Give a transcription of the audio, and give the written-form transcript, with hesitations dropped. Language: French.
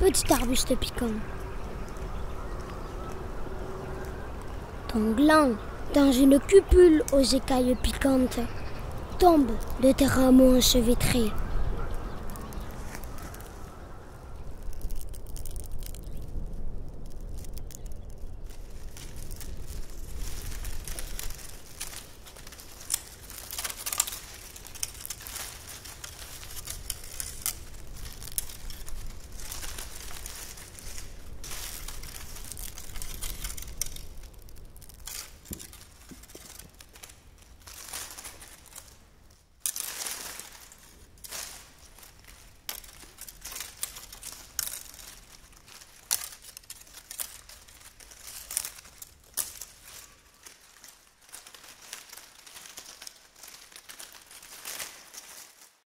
petit arbuste piquant. Ton gland, dans une cupule aux écailles piquantes, tombe de tes rameaux enchevêtrés.